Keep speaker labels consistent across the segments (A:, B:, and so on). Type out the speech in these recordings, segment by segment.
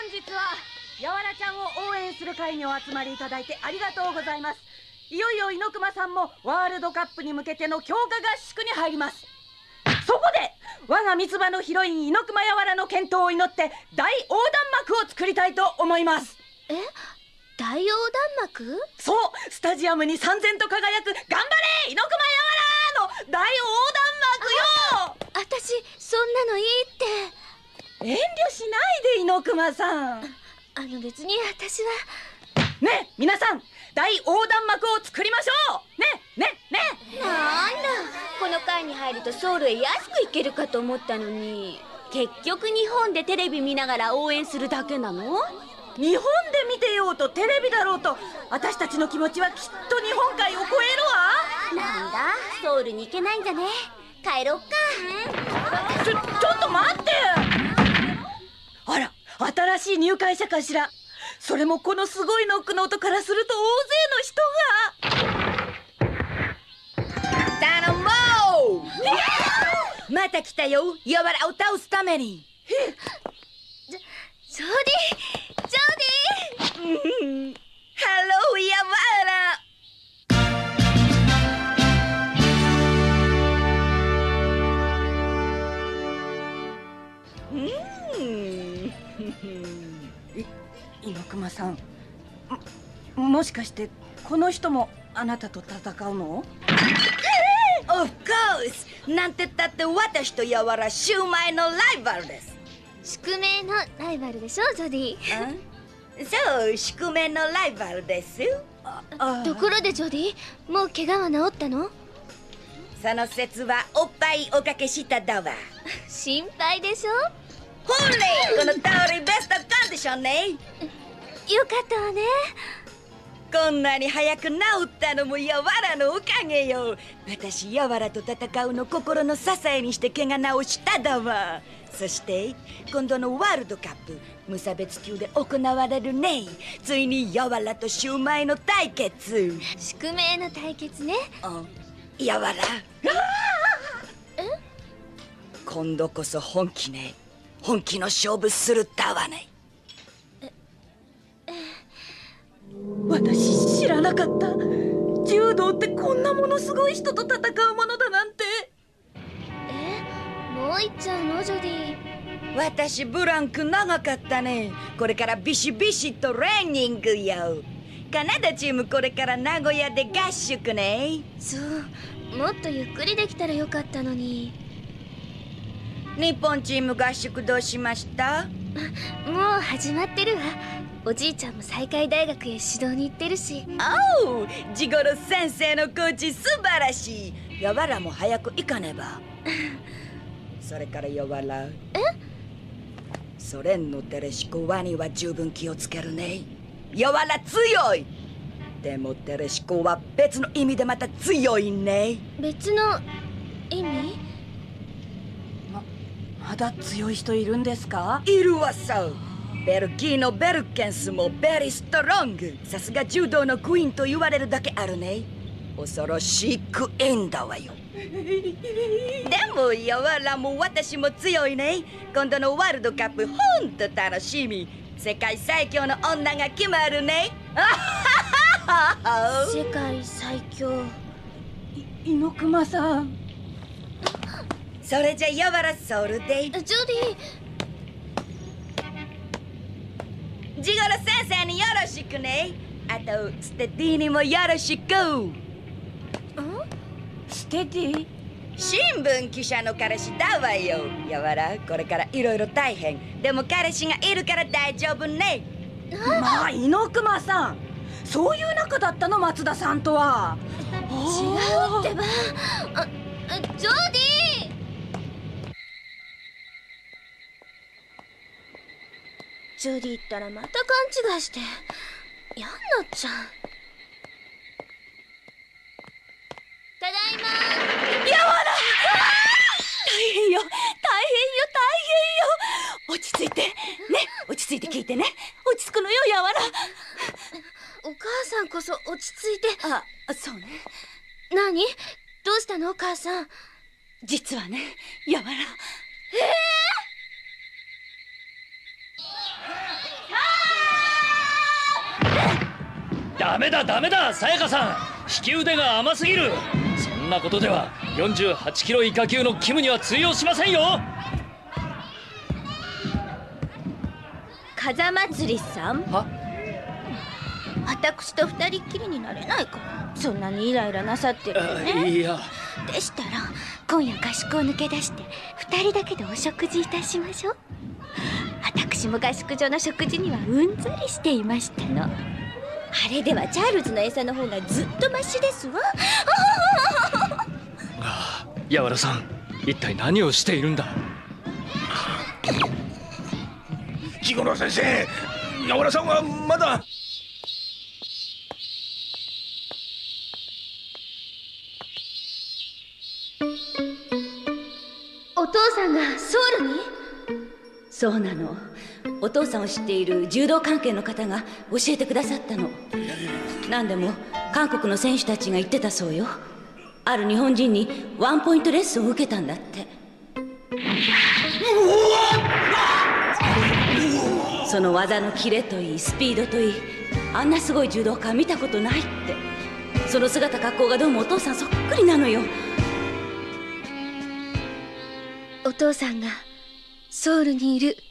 A: 日はやわらちゃんを応援する会にお集まりいただいてありがとうございます。いよいよ猪熊さんもワールドカップに向けての強化合宿に入ります。そこで我が三つ葉のヒロイン猪熊やわらの健闘を祈って大横断幕を作りたいと思います。
B: 大横断幕？
A: そう、スタジアムに燦然と輝く頑張れ猪熊やわらの大横断幕よ。
B: 私そんなのいいって。
A: 遠慮しないで猪熊さん。
B: 別に私は。
A: ねえ皆さん、大横断幕を作りましょう。ね。
B: なんだ、この会に入るとソウルへ安く行けるかと思ったのに、結局日本でテレビ見ながら応援するだけなの？
A: 日本で見てようとテレビだろうと、私たちの気持ちはきっと日本海を超えるわ。
B: なんだ、ソウルに行けないんだね。帰ろっか。
A: ちょっと待って。あら、新しい入会者かしら。それもこのすごいノックの音からすると大勢の人が。
C: 頼もうまた来たよ、やわらを倒すために。
B: ジョディ
C: ハローやわら。
A: 猪熊さん、もしかしてこの人もあなたと戦うの？
C: Of course! なんてったって私とやわらシューマイのライバルです。
B: 宿命のライバルでしょ、ジョディ。
C: そう、宿命のライバルです。
B: ところでジョディ、もう怪我は治ったの？
C: その説はおっぱいおかけしただわ。
B: 心配でしょ？
C: ほれ、この通りベストコンディションね。
B: よかったわね。
C: こんなに早く治ったのもやわらのおかげよ。私やわらと戦うの心の支えにして怪我治しただわ。そして今度のワールドカップ無差別級で行われるね。ついにやわらとシューマイの対決。
B: 宿命の対決ね。
C: やわら、今度こそ本気ね。本気の勝負するだわね。
A: 私知らなかった。柔道ってこんなものすごい人と戦うものだなんて。
B: もう行っちゃうの、ジョディ？
C: 私ブランク長かったね。これからビシビシトレーニングよ。カナダチームこれから名古屋で合宿ね。
B: そう、もっとゆっくりできたらよかったのに。
C: 日本チーム合宿どうしました？
B: もう始まってるわ。おじいちゃんも西海大学へ指導に行ってるし。
C: おう、ジゴロ先生のコーチ素晴らしい。やわらも早く行かねば。それからやわら、ソ連のテレシコワには十分気をつけるね。やわら強い。でもテレシコは別の意味でまた強いね。
B: 別の意味？
A: まだ強い人いるんですか？
C: いるわさ。ベルギーのベルケンスもベリーストロング。さすが柔道のクイーンと言われるだけあるね。恐ろしいクイーンだわよ。でもやわらも私も強いね。今度のワールドカップほんと楽しみ。世界最強の女が決まるね。
B: 世界最強。
A: 猪熊さん。
C: それじゃやわらソウルで。
B: ジョディ。
C: ジゴロ先生によろしくね。あとステディにもよろしく。
A: ステディ？
C: 新聞記者の彼氏だわよ。やわら、これからいろいろ大変。でも彼氏がいるから大丈夫ね。
A: まあ猪熊さん、そういう仲だったの？松田さんとは。
B: 違うってば。ジョディ。ジョディったらまた勘違いして嫌になっちゃう。ただいま。
A: やわら、大変よ大変よ大変よ。落ち着いてね、落ち着いて聞いてね。落ち着くのよやわら。
B: お母さんこそ落ち着いて。
A: そうね。
B: 何？どうしたのお母さん？
A: 実はね、やわら。
D: ダメだダメだ、さやかさん、引き腕が甘すぎる。そんなことでは48キロ以下級のキムには通用しませんよ。
B: 風祭さん、
D: は？
B: 私と二人っきりになれないか。そんなにイライラなさってるのね。
D: いや、
B: でしたら今夜合宿を抜け出して二人だけでお食事いたしましょう。私も合宿所の食事にはうんざりしていましたの。あれではチャールズの餌の方がずっとマシですわ。
D: ヤワラさん、一体何をしているんだ。
E: ジゴロ先生、ヤワラさんはまだ。
B: お父さんがソウルに？そうなの。お父さんを知っている柔道関係の方が教えてくださったの。何でも韓国の選手たちが言ってたそうよ。ある日本人にワンポイントレッスンを受けたんだって。その技のキレといいスピードといい、あんなすごい柔道家見たことないって。その姿格好がどうもお父さんそっくりなのよ。お父さんがソウルにいる。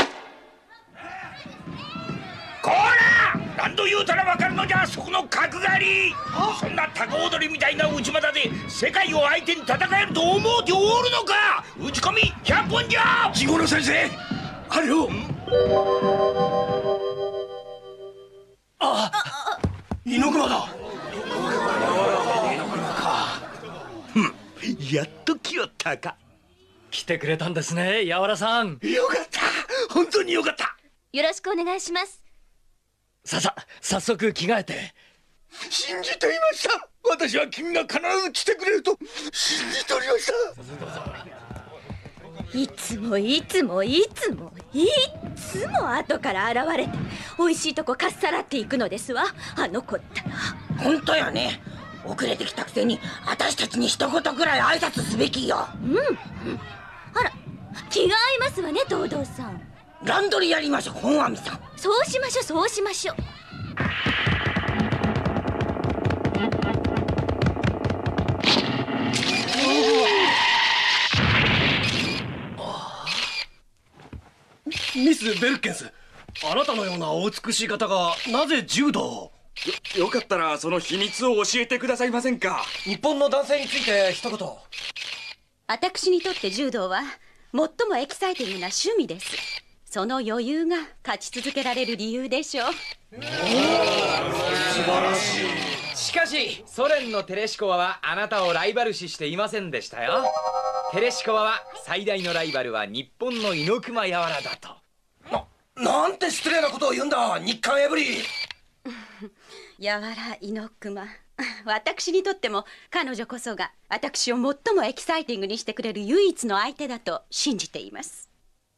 E: こら、何度言うたらわかるのじゃ、そこの角刈り。そんなタコ踊りみたいな内股で世界を相手に戦えると思うておるのか。打ち込み100本じゃ。ジゴロ先生、あれを。あ、猪熊だ。やっと来よったか。
D: 来てくれたんですね、ヤワラさん。
E: よかった、本当によかった。
B: よろしくお願いします。
D: 早速着替えて。
E: 信じていました。私は君が必ず来てくれると信じておりました。
B: いつも後から現れて美味しいとこかっさらっていくのですわ、あの子ったら。
F: 本当よね。遅れてきたくせに私たちに一言くらい挨拶すべきよ。
B: あら、気が合いますわね、東堂さん。
F: ランドリーやりましょう、本阿弥さん。
B: そうしましょう。
G: ミス・ベルッケンス、あなたのようなお美しい方がなぜ柔道を？
H: よかったらその秘密を教えてくださいませんか。
G: 日本の男性について一言。
B: 私にとって柔道は最もエキサイティングな趣味です。その余裕が勝ち続けられる理由でしょう。
G: 素晴らしい。
I: しかしソ連のテレシコワはあなたをライバル視していませんでしたよ。テレシコワは最大のライバルは日本の猪熊柔だと。
G: なんて失礼なことを言うんだ、日韓エブリ。
B: 柔猪熊、私にとっても彼女こそが私を最もエキサイティングにしてくれる唯一の相手だと信じています。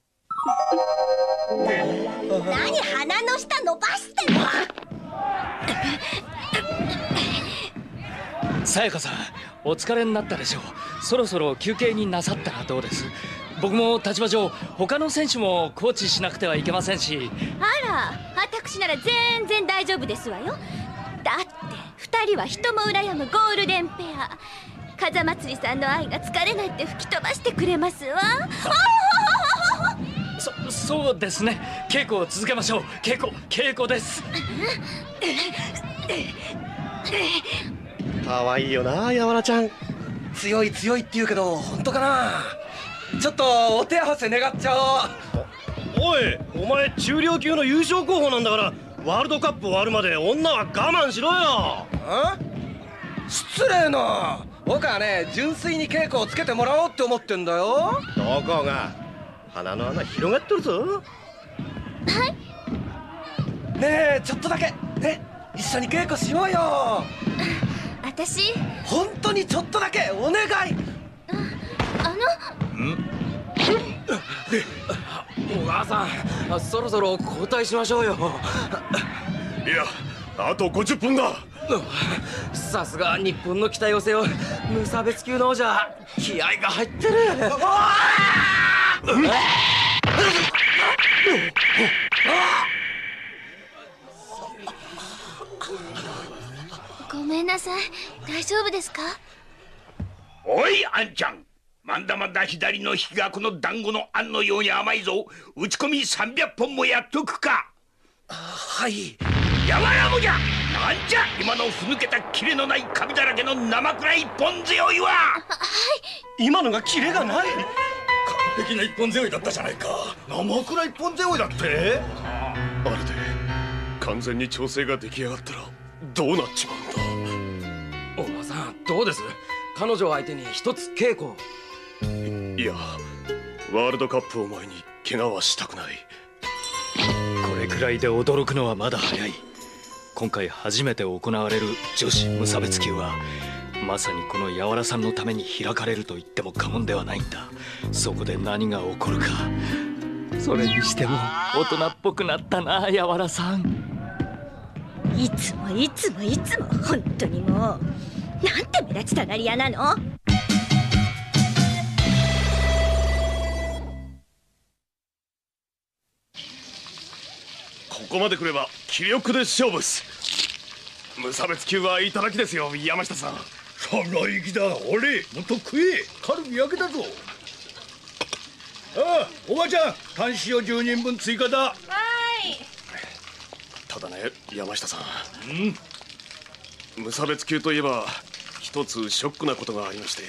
J: 何鼻の下伸ばしてんの。
D: さやかさん、お疲れになったでしょう。そろそろ休憩になさったらどうです？僕も立場上他の選手もコーチしなくてはいけませんし。
B: あら、私なら全然大丈夫ですわよ。だって2人は人も羨むゴールデンペア。風祭さんの愛が疲れないって吹き飛ばしてくれますわ。
D: そうですね。稽古を続けましょう。稽古です。
G: 可愛いよな、やわらちゃん。強いって言うけど本当かな。ちょっとお手合わせ願っちゃおう。おい、お前中量級の優勝候補なんだから、ワールドカップ終わるまで女は我慢しろよ。失礼な。僕はね、純粋に稽古をつけてもらおうって思ってんだよ。どこが鼻の穴広がってるぞ。はいねえ、ちょっとだけね、一緒に稽古しようよ。
B: 私
G: 本当にちょっとだけお願い。
I: 小川さん、そろそろ交代しましょうよ。
E: いや、あと50分だ。
I: さすが日本の期待を背負う無差別級の王者、気合が入ってる。
J: 大丈夫ですか？
E: おいあんちゃん、まんだまだ左の引きがこの団子のあんのように甘いぞ。打ち込み300本もやっとくか。
G: はい。
E: やわらもじゃ。なんじゃ今のふぬけたキレのないカビだらけの生くらい一本強いわ。
J: はい。
G: 今のがキレがない。
K: 完璧な一本背負いだったじゃないか。生くらい一本背負いだって。
L: あれで完全に調整が出来上がったらどうなっちまうんだ。
G: 小川さん、どうです？彼女を相手に一つ稽古を。
L: いや、ワールドカップを前に怪我はしたくない。
D: これくらいで驚くのはまだ早い。今回初めて行われる女子無差別級はまさにこのやわらさんのために開かれると言っても過言ではないんだ。そこで何が起こるか。それにしても大人っぽくなったな、やわらさん。
J: いつも本当にもうなんて目立ちたがり屋なの。
L: ここまで来れば気力で勝負っす。無差別級はいただきですよ、山下さん。
K: その息だ。俺もっと食え。カルビ焼けたぞ。ああ、おばちゃん、タン塩10人分追加だ。
A: はい。
L: ただね、山下さん、無差別級といえば一つショックなことがありまして。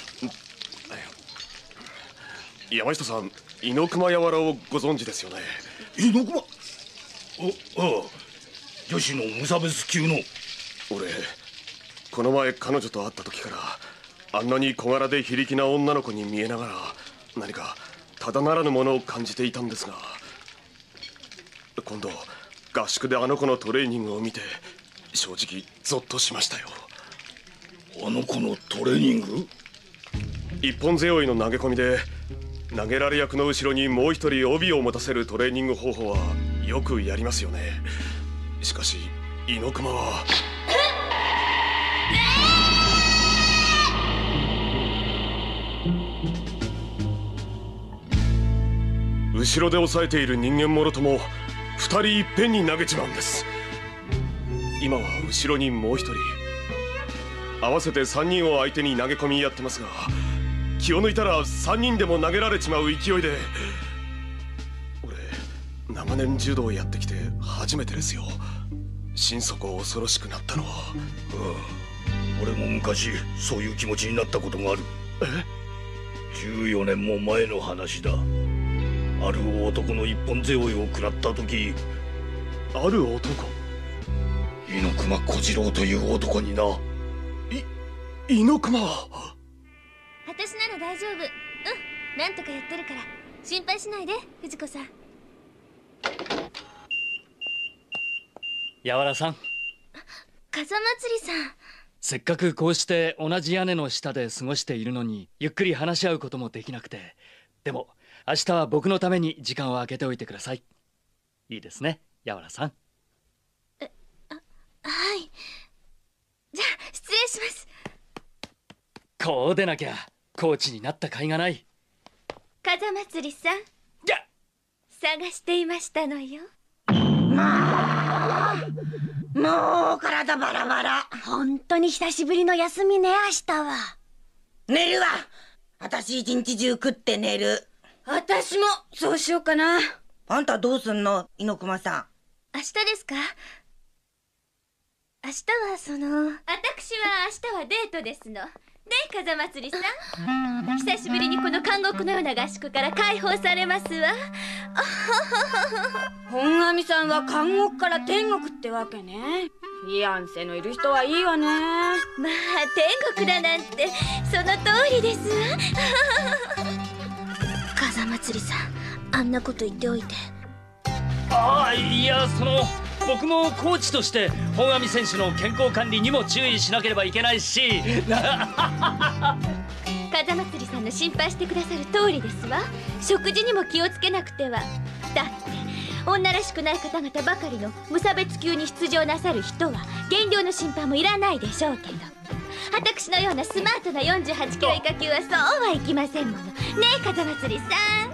L: 山下さん、猪熊やわらをご存知ですよね。
K: 猪熊？ああ、女子の無差別級の。
L: 俺、この前彼女と会った時からあんなに小柄で非力な女の子に見えながら何かただならぬものを感じていたんですが、今度合宿であの子のトレーニングを見て正直ゾッとしましたよ。
K: あの子のトレーニング？
L: 一本背負いの投げ込みで投げられ役の後ろにもう一人帯を持たせるトレーニング方法はよくやりますよね。しかし猪熊は後ろで押さえている人間もろとも二人いっぺんに投げちまうんです。今は後ろにもう一人、合わせて3人を相手に投げ込みやってますが、気を抜いたら3人でも投げられちまう勢いで。俺、長年柔道をやってきて初めてですよ、心底恐ろしくなったのは。
K: ああ、俺も昔そういう気持ちになったことがある。14年も前の話だ。ある男の一本背負いを食らった時。
L: ある男？
K: 猪熊小次郎という男にな。
L: 猪熊？
J: 私なら大丈夫。なんとかやってるから心配しないで、藤子さん。
D: やわらさん、
J: 風祭りさん。
D: せっかくこうして同じ屋根の下で過ごしているのにゆっくり話し合うこともできなくて。でも明日は僕のために時間を空けておいてください。いいですね、やわらさん。
J: はい。じゃあ失礼します。
D: こうでなきゃコーチになった甲斐がない。
J: 風祭りさん、探していましたのよ。
F: もう体バラバラ。
J: 本当に久しぶりの休みね、明日は。
F: 寝るわ。私一日中食って寝る。
C: 私もそうしようかな。
F: あんたどうすんの、猪熊さ
J: ん。明日ですか？明日は私は明日はデートですの。ね、風祭りさん。久しぶりにこの監獄のような合宿から解放されますわ。
C: 本阿弥さんは監獄から天国ってわけね。フィアンセのいる人はいいわね。
J: まあ天国だなんてその通りですわ。風祭りさん、あんなこと言っておいて。
D: いや、僕もコーチとして本阿弥選手の健康管理にも注意しなければいけないし。
J: 風祭りさんの心配してくださる通りですわ。食事にも気をつけなくては。だって女らしくない方々ばかりの無差別級に出場なさる人は減量の心配もいらないでしょうけど、私のようなスマートな48キロ以下級はそうはいきませんものねえ、風祭りさん。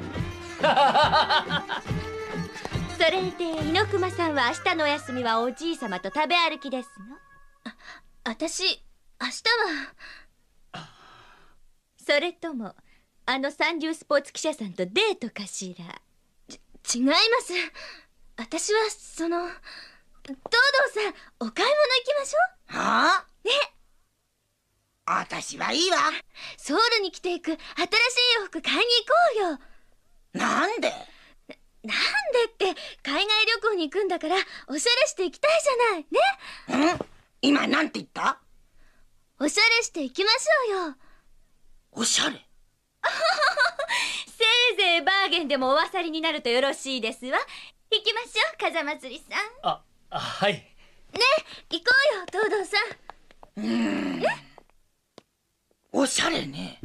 J: それで猪熊さんは明日のお休みはおじい様と食べ歩きですの。私明日はそれともあの三流スポーツ記者さんとデートかしら。違います。私は東堂さん、お買い物行きましょう。
F: はあ？
J: ね。
F: 私はいいわ。
J: ソウルに着ていく新しい洋服買いに行こうよ。
F: なんで？
J: なんでって、海外旅行に行くんだからおしゃれして行きたいじゃないね。
F: 今なんて言った？
J: おしゃれして行きましょうよ。
F: おしゃれ？
J: せいぜいバーゲンでもおあさりになるとよろしいですわ。行きましょう、風祭りさん。
D: はい。
J: ね、行こうよ、東堂さん。
F: おしゃれね。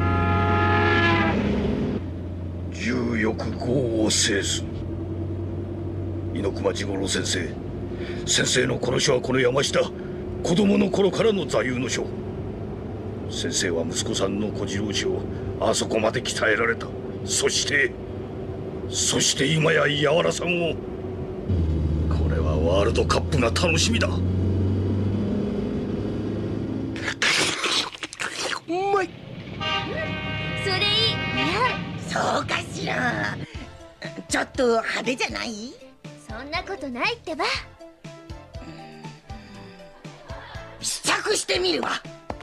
K: 重欲業を制す。猪熊治五郎先生。先生の殺しはこの山下。子供の頃からの座右の章。先生は息子さんの小次郎氏をあそこまで鍛えられた。そして今や柔らさんを。これはワールドカップが楽しみだ。うまい。
J: それいい。
F: そうかしら。ちょっと派手じゃない？
J: そんなことないってば。
F: 試着してみるわ。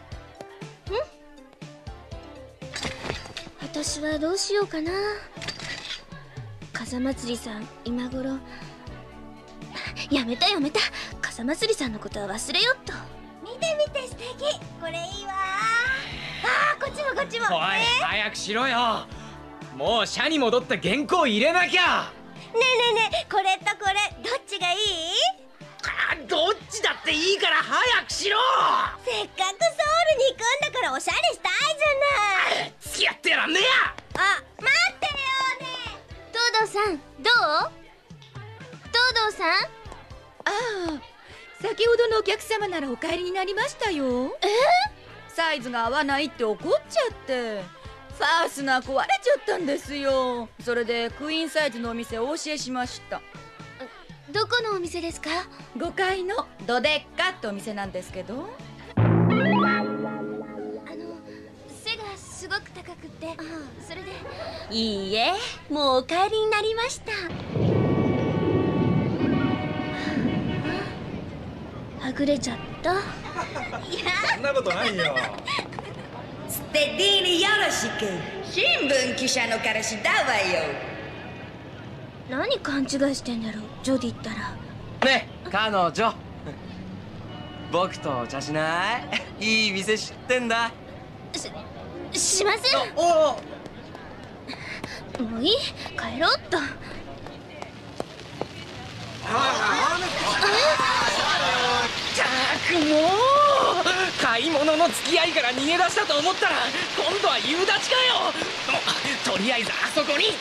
J: 私はどうしようかな。風祭りさん、今頃。やめた。風祭りさんのことは忘れよっと。
M: 見て素敵。これいいわ。こっちも。
I: おい、早くしろよ。もう社に戻って原稿入れなきゃ。
M: ねえ、これとこれどっちがいい？
I: どっちだっていいから早くしろ。
M: せっかくソウルに行くんだからおしゃれしたいじゃない。
I: 付き合ってやらんねや。
M: 待ってよね。
J: 東堂さん、どう？東堂さん？
C: 先ほどのお客様ならお帰りになりましたよ。サイズが合わないって怒っちゃって、ファースナー壊れちゃったんですよ。それでクイーンサイズのお店をお教えしました。
J: どこのお店ですか
C: ？5階のドデッカってお店なんですけど。
J: 背がすごく高くって、それで。
M: いいえ、もうお帰りになりました。
J: はぐれちゃった。
I: そんなことないよ。
C: ステディーによろしく。新聞記者の彼氏だわよ。
J: 何勘違いしてんだろう、ジョディったら。
G: ねえ、彼女。僕とお茶しない？いい店知ってんだ。
J: しません。もういい、帰ろうっと。
I: もう買い物の付き合いから逃げ出したと思ったら今度は夕立ちかよ。とりあえずあそこに行く。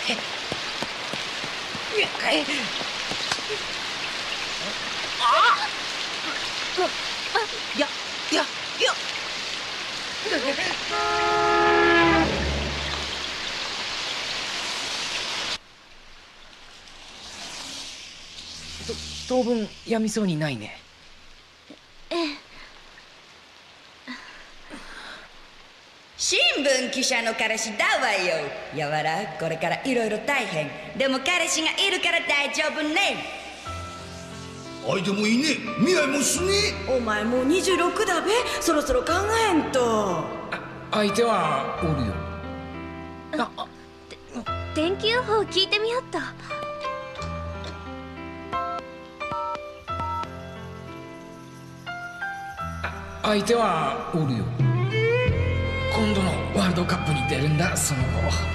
I: 当分やみそうにないね。
C: 新聞記者の彼氏だわよ。やわら、これからいろいろ大変。でも彼氏がいるから大丈夫ね。
K: 相手もいいね。見合いもすね。
C: お前もう26だべ。そろそろ考えんと。
I: 相手はおるよ。
J: 天気予報聞いてみよっと。
I: 相手はおるよ。今度のワールドカップに出るんだ、その子。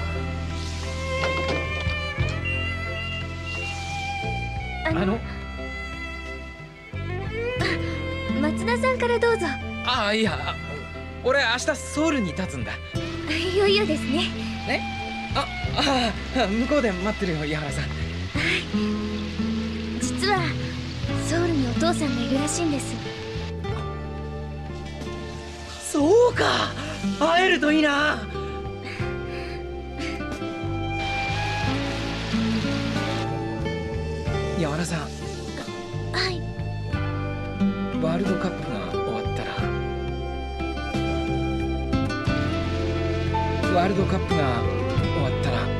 J: 松田さんからどうぞ。
I: いや、俺明日ソウルに立つんだ。
J: いよいよですね。
I: 向こうで待ってるよ、矢原さん。
J: 実はソウルにお父さんがいるらしいんです。
G: そうか、会えるといいな。
I: 矢原さん。
J: はい。
I: ワールドカップが終わったらワールドカップが終わったら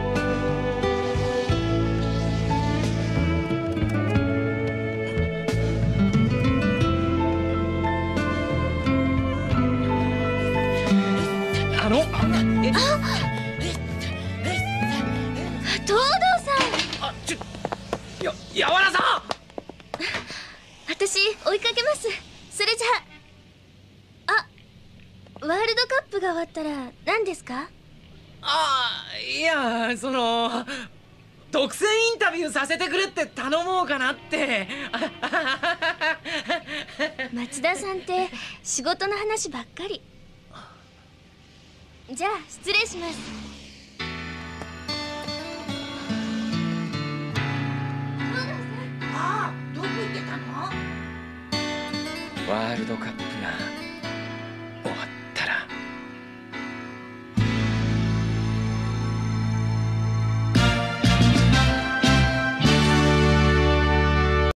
J: 東堂さ
I: ん。やわらさん。
J: 私追いかけます。それじゃあ、ワールドカップが終わったら何ですか？
I: いや、独占インタビューさせてくれって頼もうかなって。
J: 松田さんって仕事の話ばっかり。じゃあ失礼します。
F: どこ行ってたの？
I: ワールドカップ